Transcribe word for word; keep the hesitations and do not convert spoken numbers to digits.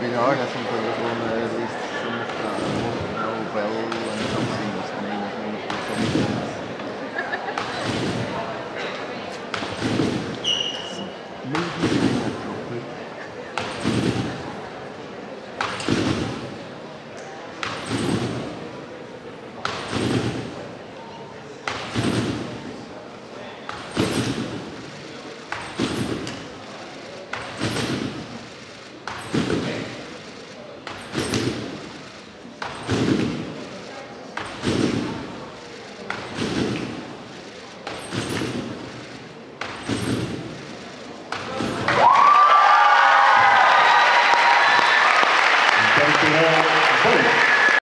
bit hard. I think we're going to at least some of the uh, well and something is the name of one of the commitments. Maybe doing that properly.